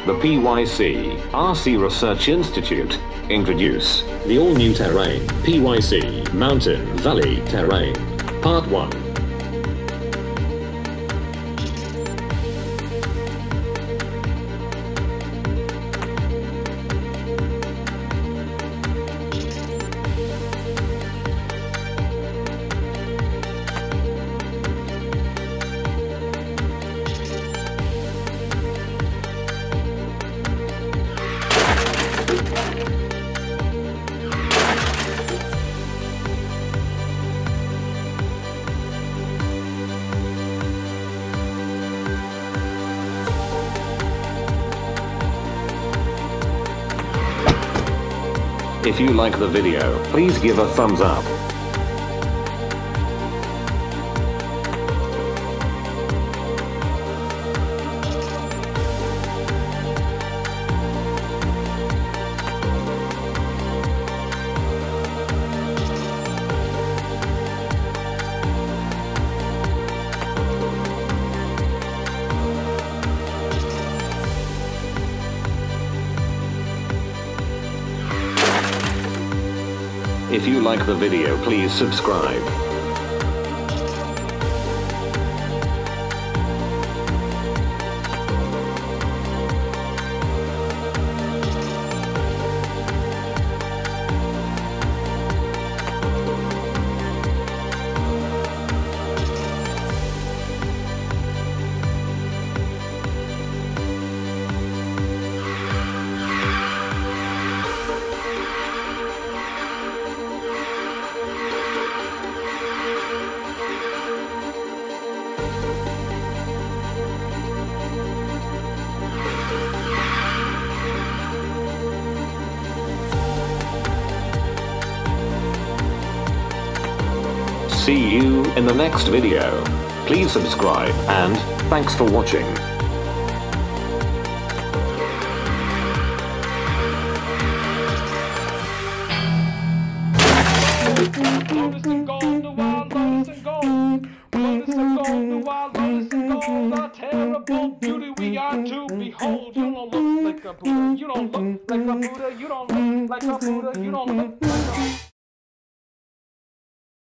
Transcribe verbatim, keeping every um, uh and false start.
The P Y C R C Research Institute introduce the all-new terrain, P Y C Mountain Valley Terrain, Part one. If you like the video, please give a thumbs up. If you like the video, please subscribe. See you in the next video. Please subscribe and thanks for watching. Lotus and gold, the wild lotus and gold. Lotus and gold, the wild lotus and gold. A terrible beauty we are to behold. You don't look like a Buddha, you don't look like a Buddha, you don't look like a Buddha, you don't look like a